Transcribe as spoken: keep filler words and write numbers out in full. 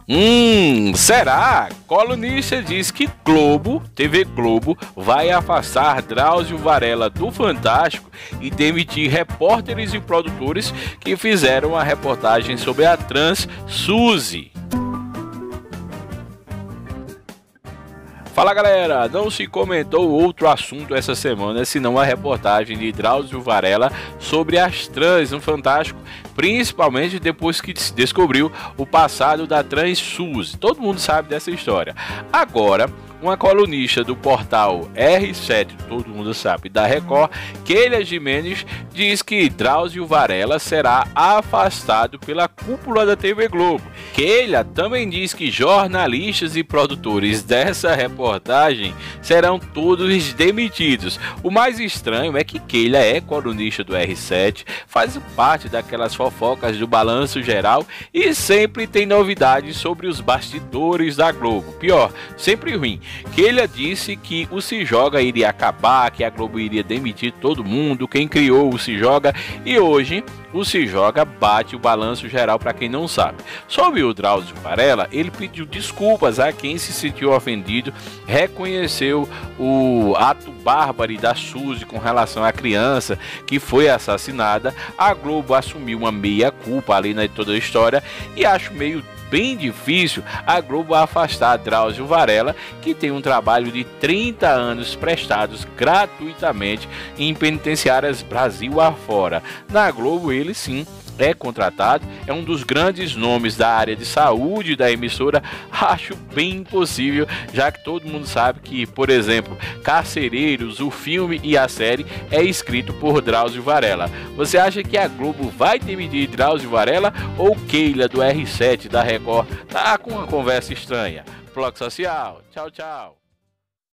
Hum, será? Colunista diz que Globo, T V Globo, vai afastar Drauzio Varela do Fantástico e demitir repórteres e produtores que fizeram a reportagem sobre a trans Suzy. Fala galera, não se comentou outro assunto essa semana senão a reportagem de Drauzio Varela sobre as trans no Fantástico, principalmente depois que se descobriu o passado da trans Suzy. Todo mundo sabe dessa história. Agora, uma colunista do portal R sete, todo mundo sabe, da Record, Keila Gimenez, diz que Drauzio Varela será afastado pela cúpula da T V Globo. Keila também diz que jornalistas e produtores dessa reportagem serão todos demitidos. O mais estranho é que Keila é colunista do R sete, faz parte daquelas fofocas do Balanço Geral e sempre tem novidades sobre os bastidores da Globo. Pior, sempre ruim. Keila disse que o Se Joga iria acabar, que a Globo iria demitir todo mundo, quem criou o Se Joga, e hoje o Se Joga bate o Balanço Geral para quem não sabe. Sobre o Drauzio Varela, ele pediu desculpas a quem se sentiu ofendido, reconheceu o ato bárbaro da Suzy com relação à criança que foi assassinada. A Globo assumiu uma meia-culpa ali na toda a história e acho meio bem difícil a Globo afastar Drauzio Varela, que tem um trabalho de trinta anos prestados gratuitamente em penitenciárias Brasil afora. Na Globo ele sim é contratado, é um dos grandes nomes da área de saúde da emissora. Acho bem impossível, já que todo mundo sabe que, por exemplo, Carcereiros, o filme e a série é escrito por Drauzio Varela. Você acha que a Globo vai demitir Drauzio Varela ou Keila do R sete da Record tá com uma conversa estranha? Bloco Social, tchau, tchau.